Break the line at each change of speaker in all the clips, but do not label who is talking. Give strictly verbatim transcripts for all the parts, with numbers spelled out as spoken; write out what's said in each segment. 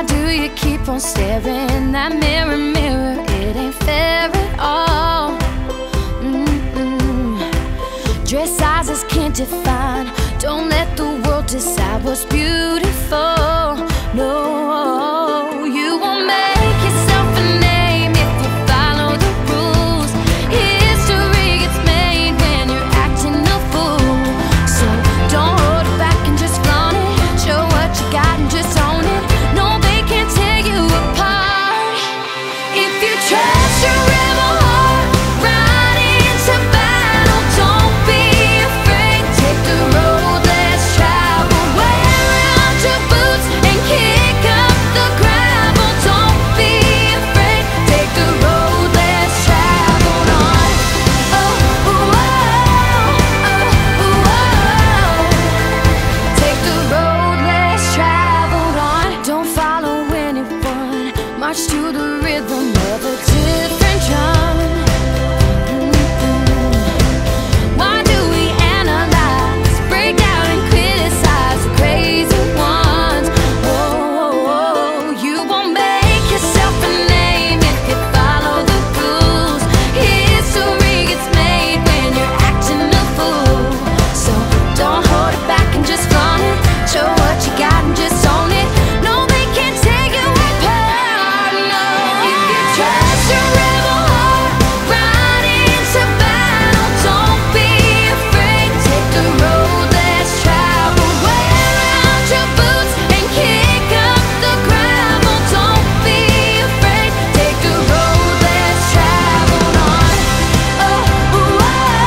Why do you keep on staring in that mirror, mirror? It ain't fair at all. Mm-mm. Dress sizes can't define. Don't let the world decide what's beautiful. No, you won't make yourself a name if you follow the rules. History gets made when you're acting a fool. So don't hold it back and just flaunt it. Show what you got and just own it. No, they can't tear you apart. If you trust your rebel heart right into battle, don't be afraid. Take the road less traveled. Wear out your boots and kick up the gravel. Don't be afraid. Take the road less traveled on. Oh, oh, oh, oh, oh. Take the road less traveled on. Don't follow anyone. March to the rhythm of a different drum. Mm-mm. Why do we analyze, break down and criticize the crazy ones? Oh, oh, oh. You won't make yourself a name if you follow the rules. History gets made when you're acting a fool. So don't hold it back and just flaunt it. Show what you got and just own it. No, they can't take you apart. No. If you trust your rebel heart right into battle, don't be afraid. Take the road less traveled. Wear out your boots and kick up the gravel. Don't be afraid. Take the road less traveled on. Oh, oh, oh,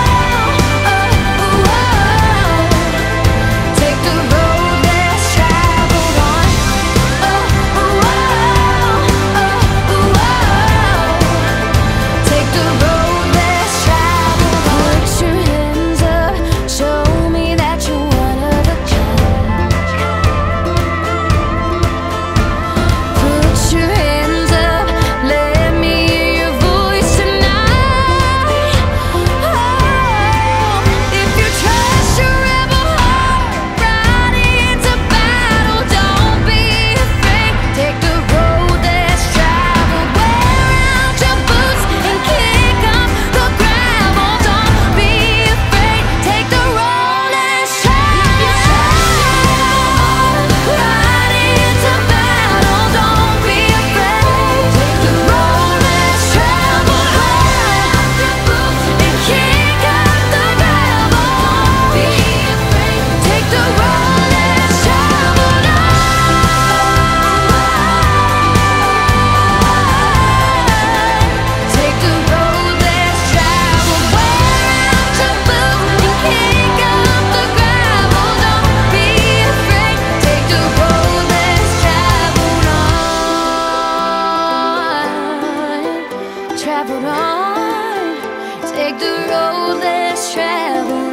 oh, oh. Take the road less traveled on. Oh, oh, oh, oh, oh. Take the road less traveled on. Put your hands up, show me that you're one of a kind. Put your hands up, let me hear your voice tonight. Oh, if you trust your rebel heart right into battle, don't be afraid. Take the road less traveled. Wear out your boots and kick up the gravel. Don't be afraid. Take the road less traveled. Right into battle. Don't be afraid. Take the road less traveled. Wear out your boots and kick up the gravel. Don't be afraid. Take the road less traveled. Take the road less traveled. Wear out your boots and kick up the gravel. Don't be afraid. Take the road less traveled on. Traveled on. Take the road less traveled.